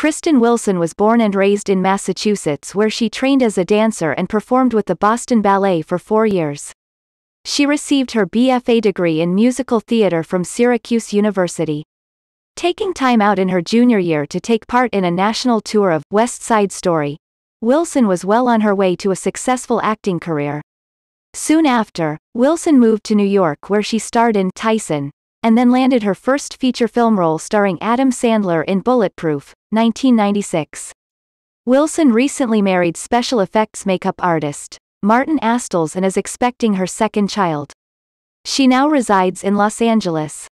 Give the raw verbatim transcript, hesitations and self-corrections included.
Kristen Wilson was born and raised in Massachusetts, where she trained as a dancer and performed with the Boston Ballet for four years. She received her B F A degree in musical theater from Syracuse University. Taking time out in her junior year to take part in a national tour of West Side Story, Wilson was well on her way to a successful acting career. Soon after, Wilson moved to New York, where she starred in Tyson, and then landed her first feature film role starring Adam Sandler in Bulletproof, nineteen ninety-six. Wilson recently married special effects makeup artist Martin Astiles and is expecting her second child. She now resides in Los Angeles.